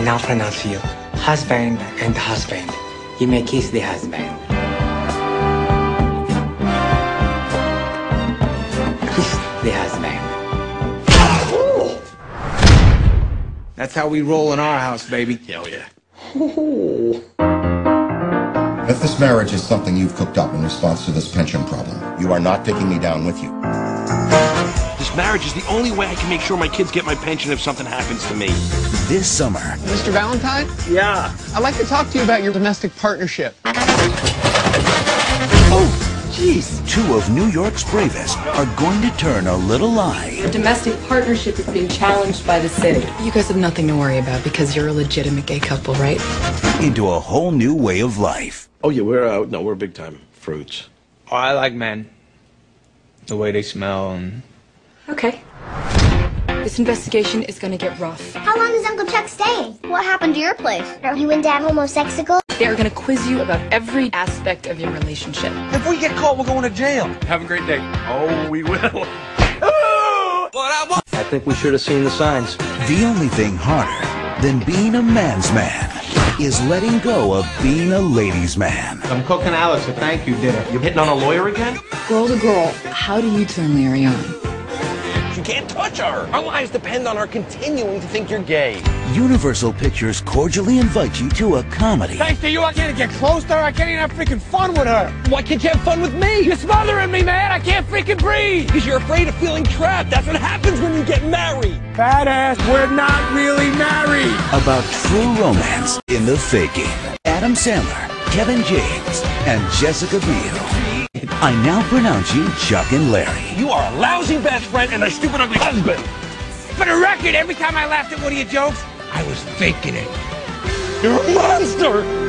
now pronounce you husband and husband. You may kiss the husband. Kiss the husband. That's how we roll in our house, baby. Hell yeah. If this marriage is something you've cooked up in response to this pension problem, you are not taking me down with you. This marriage is the only way I can make sure my kids get my pension if something happens to me. This summer. Mr. Valentine? Yeah. I'd like to talk to you about your domestic partnership. Oh, jeez. Two of New York's bravest are going to turn a little lie. Your domestic partnership is being challenged by the city. You guys have nothing to worry about because you're a legitimate gay couple, right? Into a whole new way of life. Oh yeah, we're big time fruits. Oh, I like men. The way they smell and... Okay. This investigation is gonna get rough. How long is Uncle Chuck staying? What happened to your place? Are you and Dad homosexual? They are gonna quiz you about every aspect of your relationship. If we get caught, we're going to jail. Have a great day. Oh, we will. I think we should have seen the signs. The only thing harder than being a man's man is letting go of being a ladies' man. I'm cooking Alex a thank you dinner. You hitting on a lawyer again? Girl to girl, how do you turn Larry on? You can't touch her. Our lives depend on her continuing to think you're gay. Universal Pictures cordially invite you to a comedy. Thanks to you, I can't get close to her. I can't even have freaking fun with her. Why can't you have fun with me? You're smothering me, man. I can't freaking breathe. Because you're afraid of feeling trapped. That's what happens when you get married. Badass, we're not really married. About true romance in the faking. Adam Sandler, Kevin James, and Jessica Biel. I now pronounce you Chuck and Larry. You are a lousy best friend and a stupid ugly husband. For the record, every time I laughed at one of your jokes, I was faking it. You're a monster.